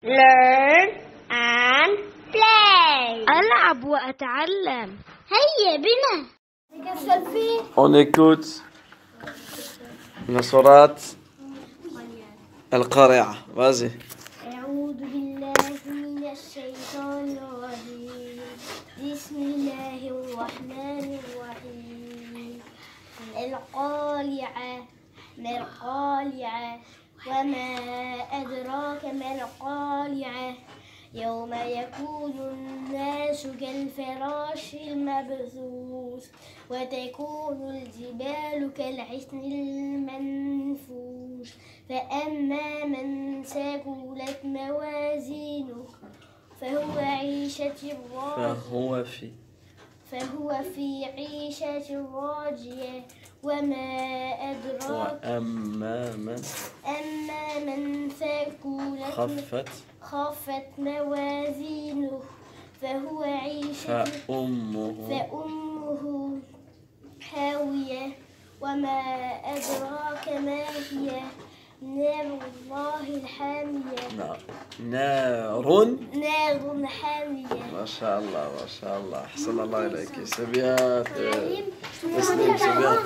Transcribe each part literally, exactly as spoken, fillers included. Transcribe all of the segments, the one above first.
learn and play. ألعب وأتعلم. هيا بنا. On écoute la sourate Al-Qari'ah. Vas-y. أعوذ بالله من الشيطان الرجيم. بسم الله الرحمن الرحيم. القارعة ما القارعة وما أدراك ما القارعة يوم يكون الناس كالفراش المبثوث وتكون الجبال كالعهن المنفوش فأما من ثقلت موازينه فهو عيشة راضية فهو في فهو في عيشة راضية وما أدراك وأما من أما من ثقلت خفت خفت موازينه فهو عيشة فأمه فأمه هاوية وما أدراك ما هي نار الله الحامية نار نار نار حامية. ما شاء الله ما شاء الله أحسن الله إليك. C'est bien. تسلم. C'est bien.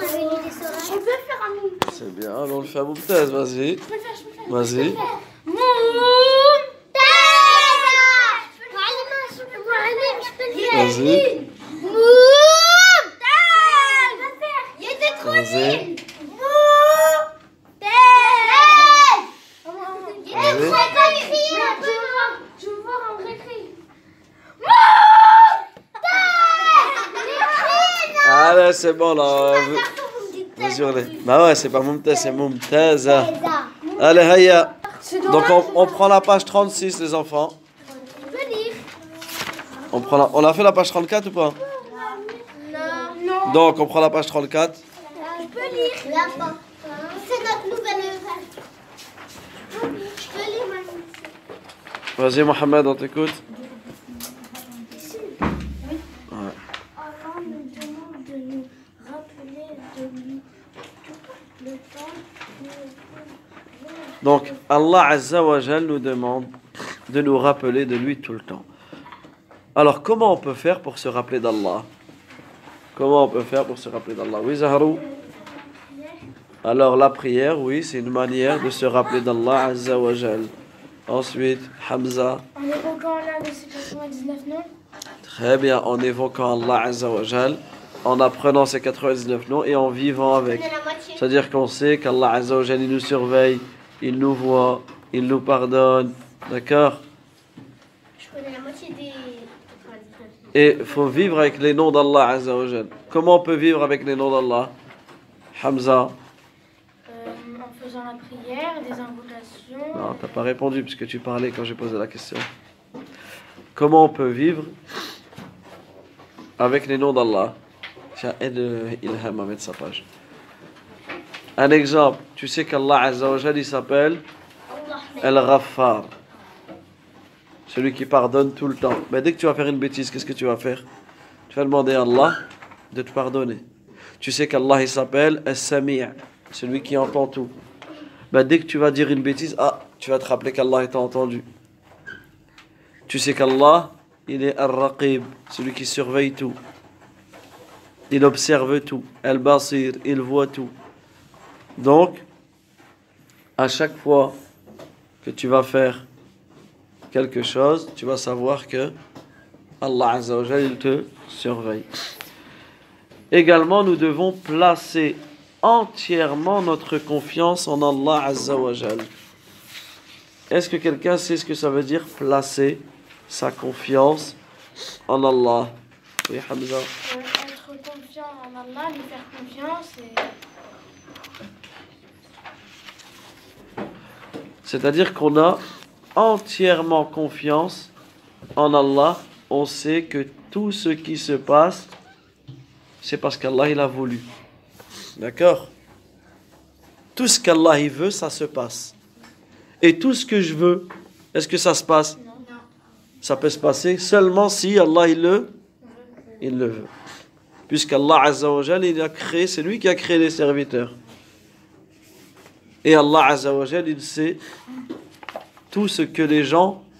C'est bien. On le fait à ممتاز. Vas-y. Vas-y. Vas-y. Vas-y. Allez, c'est bon là. Vas-y, allez. Bah ouais, c'est pas Mumtaz, c'est Mumtaza. Allez, Haya. Donc on, on prend la page trente-six, les enfants. On, prend la, on a fait la page trente-quatre ou pas? Non. Donc on prend la page trente-quatre. Je peux lire là-bas. C'est notre nouvelle œuvre. Je peux lire maintenant. Vas-y, Mohamed, on t'écoute. Ouais. Allah nous demande de nous rappeler de lui tout le temps. Donc Allah Azza wa Jal nous demande de nous rappeler de lui tout le temps. Alors comment on peut faire pour se rappeler d'Allah? Comment on peut faire pour se rappeler d'Allah? Oui, Zaharou? Alors la prière, oui, c'est une manière de se rappeler d'Allah Azza wa Jal. Ensuite, Hamza. En évoquant l'un de ses quatre-vingt-dix-neuf noms. Très bien, en évoquant Allah Azza wa Jal, en apprenant ses quatre-vingt-dix-neuf noms et en vivant avec. C'est-à-dire qu'on sait qu'Allah Azza wa Jal, il nous surveille, il nous voit, il nous pardonne. D'accord? Je connais la moitié des quatre-vingt-dix-neuf. Et il faut vivre avec les noms d'Allah Azza wa Jal. Comment on peut vivre avec les noms d'Allah? Hamza? Euh, en faisant la prière, des invocations. Non, t'as pas répondu puisque tu parlais quand j'ai posé la question. Comment on peut vivre avec les noms d'Allah? Tiens, aide Ilham à mettre sa page. Un exemple, tu sais qu'Allah Azza wa Jal, il s'appelle Al-Ghaffar. Celui qui pardonne tout le temps. Mais dès que tu vas faire une bêtise, qu'est-ce que tu vas faire? Tu vas demander à Allah de te pardonner. Tu sais qu'Allah, il s'appelle As-Sami', celui qui entend tout. Ben, dès que tu vas dire une bêtise, ah, tu vas te rappeler qu'Allah t'a entendu. Tu sais qu'Allah, il est Ar-Raqib, celui qui surveille tout. Il observe tout. Al-Basir, il voit tout. Donc, à chaque fois que tu vas faire quelque chose, tu vas savoir que Allah Azza wa Jal, il te surveille. Également, nous devons placer entièrement notre confiance en Allah Azza wa Jal. Est-ce que quelqu'un sait ce que ça veut dire placer sa confiance en Allah? Oui, Hamza. Euh, être confiant en Allah, lui faire confiance et... C'est-à-dire qu'on a entièrement confiance en Allah. On sait que tout ce qui se passe, c'est parce qu'Allah il a voulu. D'accord? Tout ce qu'Allah il veut, ça se passe. Et tout ce que je veux, est-ce que ça se passe? Non. Ça peut se passer seulement si Allah il le, il le veut. Puisqu'Allah Azza wa Jal, il a créé, c'est lui qui a créé les serviteurs. Et Allah Azza wa Jal, il sait tout ce que les gens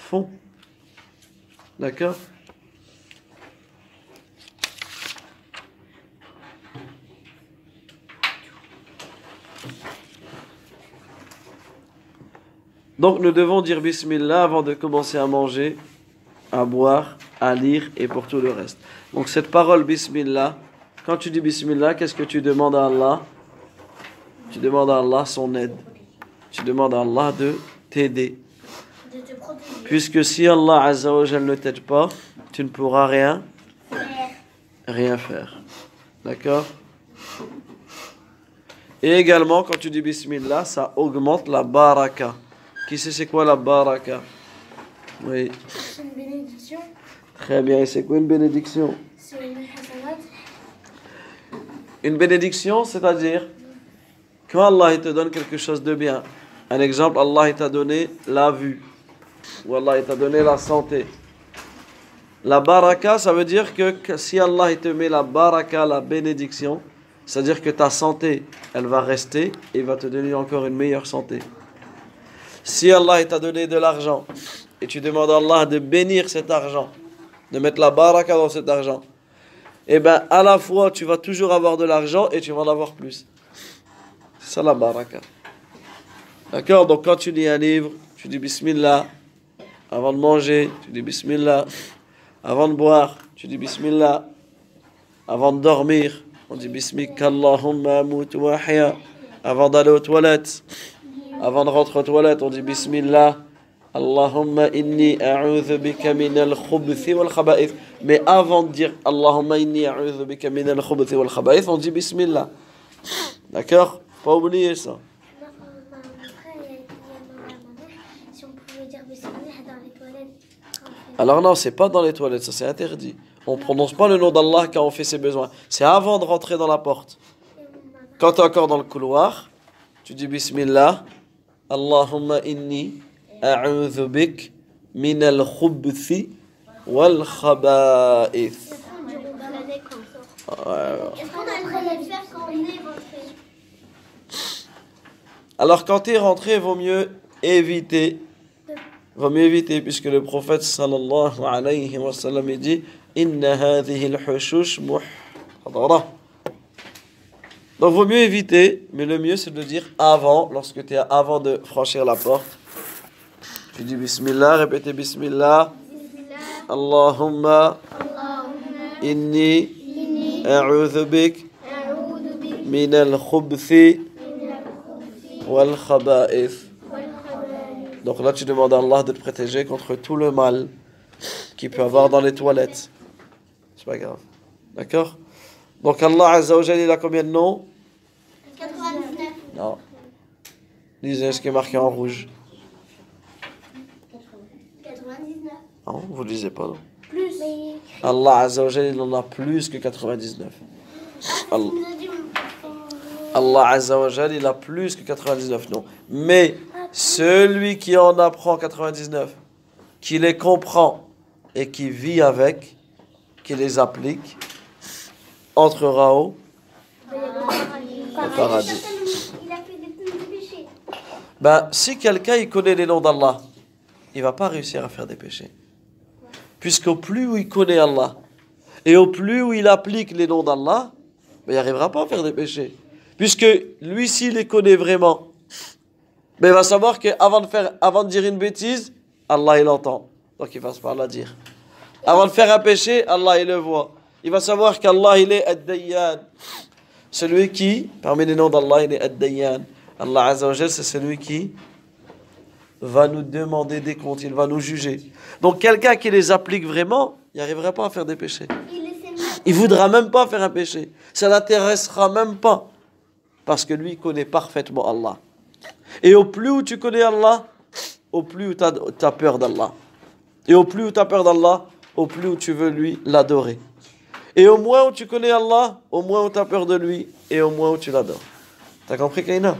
font. D'accord? Donc nous devons dire Bismillah avant de commencer à manger, à boire, à lire et pour tout le reste. Donc cette parole Bismillah, quand tu dis Bismillah, qu'est-ce que tu demandes à Allah? Tu demandes à Allah son aide. Tu demandes à Allah de t'aider. De te protéger. Puisque si Allah Azza wa Jal ne t'aide pas, tu ne pourras rien, rien faire. D'accord? Et également, quand tu dis Bismillah, ça augmente la baraka. Qui sait c'est quoi la baraka? Oui. C'est une bénédiction. Très bien. Et c'est quoi une bénédiction? C'est une hasanat. Une bénédiction, c'est-à-dire quand Allah il te donne quelque chose de bien. Un exemple, Allah il t'a donné la vue. Ou Allah il t'a donné la santé. La baraka, ça veut dire que, que si Allah il te met la baraka, la bénédiction, c'est-à-dire que ta santé, elle va rester et va te donner encore une meilleure santé. Si Allah il t'a donné de l'argent et tu demandes à Allah de bénir cet argent, de mettre la baraka dans cet argent, eh bien à la fois tu vas toujours avoir de l'argent et tu vas en avoir plus. C'est ça la baraka. D'accord? Donc quand tu lis un livre, tu dis Bismillah. Avant de manger, tu dis Bismillah. Avant de boire, tu dis Bismillah. Avant de dormir, on dit Bismika Allahumma amut wa ahya. Avant d'aller aux toilettes, avant de rentrer aux toilettes, on dit Bismillah. Allahumma inni a'udhu bika min al-khubuthi wal khaba'ith. Mais avant de dire Allahumma inni a'udhu bika min al-khubuthi wal khaba'ith, on dit Bismillah. D'accord? Pas oublier ça. Alors non, c'est pas dans les toilettes, ça c'est interdit. On prononce pas le nom d'Allah quand on fait ses besoins. C'est avant de rentrer dans la porte. Quand tu es encore dans le couloir, tu dis Bismillah. Allahumma inni a'udhu bik min al-khubuthi wal khaba'ith. Est-ce qu'on a le faire quand on est rentré? Alors quand tu es rentré, vaut mieux éviter. Vaut mieux éviter, puisque le prophète sallallahu alayhi wa sallam dit Inna hadhihi al-hushush muhdara. Donc vaut mieux éviter, mais le mieux c'est de le dire avant, lorsque tu es avant de franchir la porte. Tu dis Bismillah, répétez Bismillah. Allahumma inni a'udhu bik min al-khubuthi wal khaba'ith. Donc là, tu demandes à Allah de te protéger contre tout le mal qu'il peut avoir dans les toilettes. C'est pas grave. D'accord? Donc Allah Azza wa Jalla, il a combien de noms? quatre-vingt-dix-neuf. Non. Lisez ce qui est marqué en rouge. quatre-vingt-dix-neuf. Non, vous ne lisez pas, non? Plus. Allah Azza wa Jalla, il en a plus que quatre-vingt-dix-neuf. Allah, Allah Azza wa Jalla, il a plus que quatre-vingt-dix-neuf noms. Mais celui qui en apprend quatre-vingt-dix-neuf, qui les comprend et qui vit avec, qui les applique, entrera au, au paradis. Il a fait des petits péchés. Ben, si quelqu'un il connaît les noms d'Allah, il va pas réussir à faire des péchés. Puisqu'au plus où il connaît Allah et au plus où il applique les noms d'Allah, ben, il n'arrivera pas à faire des péchés. Puisque lui, s'il les connaît vraiment, mais il va savoir qu'avant de faire, avant de dire une bêtise, Allah il entend. Donc il passe par la dire. Avant de faire un péché, Allah il le voit. Il va savoir qu'Allah il est Ad-Dayyan. Celui qui, parmi les noms d'Allah, il est Ad-Dayyan. Allah Azza wa Jal, c'est celui qui va nous demander des comptes, il va nous juger. Donc quelqu'un qui les applique vraiment, il n'arriverait pas à faire des péchés. Il ne voudra même pas faire un péché. Ça l'intéressera même pas. Parce que lui, il connaît parfaitement Allah. Et au plus où tu connais Allah, au plus où tu as peur d'Allah. Et au plus où tu as peur d'Allah, au plus où tu veux lui l'adorer. Et au moins où tu connais Allah, au moins où tu as peur de lui, et au moins où tu l'adores. T'as compris, Kaina?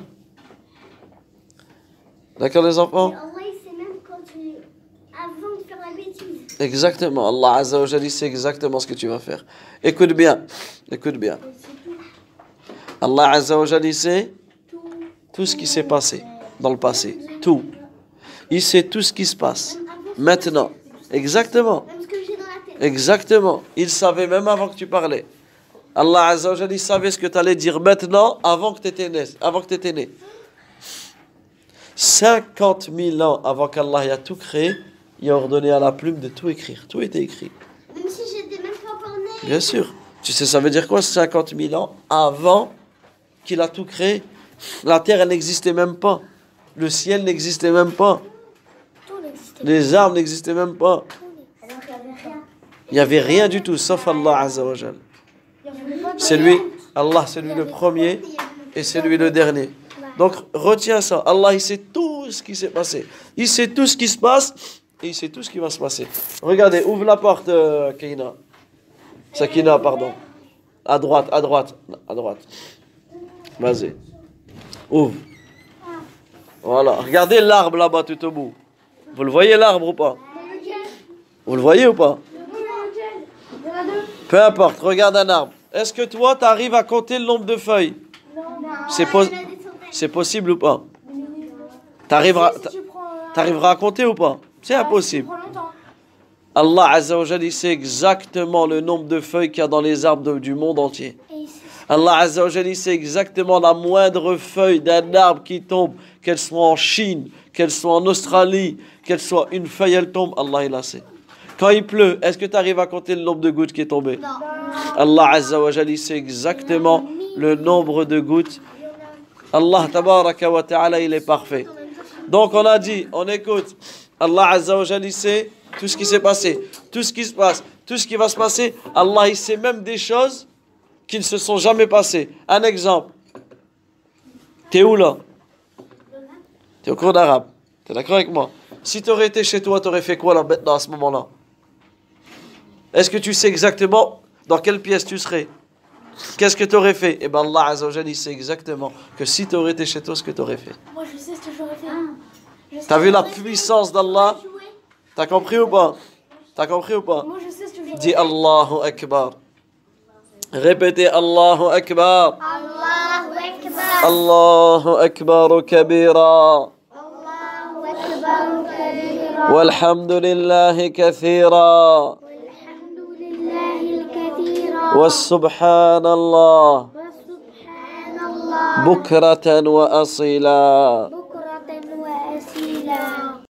D'accord, les enfants? Et Allah, il sait même quand tu... avant de faire la bêtise. Exactement. Allah Azza wa Jalla sait exactement ce que tu vas faire. Écoute bien. Écoute bien. Allah Azza wa Jalla sait tout ce qui s'est passé dans le passé. Tout. Il sait tout ce qui se passe. Même avant Maintenant. Exactement. Même ce que j'ai dans la tête. Exactement. Il savait même avant que tu parlais. Allah Azza wa Jalla, il savait ce que tu allais dire maintenant avant que tu étais né. Avant que tu étais né. cinquante mille ans avant qu'Allah ait tout créé, il a ordonné à la plume de tout écrire. Tout était écrit. Même si j'étais même pas encore née. Bien sûr. Tu sais, ça veut dire quoi, cinquante mille ans avant qu'il a tout créé? La terre, elle n'existait même pas. Le ciel n'existait même pas. Tout n'existait Les arbres n'existaient même pas. pas. Alors qu'il n'y avait rien. Il n'y avait rien du tout, sauf Allah Azza wa Jal. Il n'y avait pas de C'est lui, Allah, c'est lui le premier et c'est lui le dernier. Donc, retiens ça. Allah, il sait tout ce qui s'est passé. Il sait tout ce qui se passe et il sait tout ce qui va se passer. Regardez, ouvre la porte, euh, Kaina. Sakina, pardon. À droite, à droite, à droite. Vas-y. Ouvre. Voilà. Regardez l'arbre là-bas tout au bout. Vous le voyez l'arbre ou pas? Vous le voyez ou pas? Peu importe, regarde un arbre. Est-ce que toi, tu arrives à compter le nombre de feuilles? C'est pos- c'est possible ou pas? T'arriveras, t'arriveras à compter ou pas? C'est impossible. Allah Azza wa Jalla, il sait exactement le nombre de feuilles qu'il y a dans les arbres de- du monde entier. Allah Azza wa Jalla, il sait exactement la moindre feuille d'un arbre qui tombe, qu'elle soit en Chine, qu'elle soit en Australie, qu'elle soit une feuille, elle tombe, Allah il la sait. Quand il pleut, est-ce que tu arrives à compter le nombre de gouttes qui est tombé? Non. Allah Azza wa Jalla, il sait exactement le nombre de gouttes. Allah Tabaraka wa Ta'ala, il est parfait. Donc on a dit, on écoute. Allah Azza wa Jalla, il sait tout ce qui s'est passé, tout ce qui se passe, tout ce qui va se passer. Allah, il sait même des choses qui ne se sont jamais passées. Un exemple. T'es où là? T'es au cours d'arabe. T'es d'accord avec moi? Si tu aurais été chez toi, tu aurais fait quoi là maintenant à ce moment-là? Est-ce que tu sais exactement dans quelle pièce tu serais? Qu'est-ce que tu aurais fait? Eh bien Allah Azza wa Jalla, il sait exactement que si tu aurais été chez toi, ce que tu aurais fait. Moi, je sais ce que j'aurais fait. Je sais T'as vu ce que la j'aurais fait. puissance d'Allah? Jouer. T'as compris ou pas? T'as compris ou pas? Moi, je sais ce que j'aurais Dis fait. Allahu Akbar. Répétez Allahu Akbar. Allahu Akbar. Allahu Akbar kabira. Allahu Akbar kabira. Walhamdulillahi kathira. Walhamdulillahi al-kathira. Wassubhanallah. Wa subhanallah. Bukratan wa asila.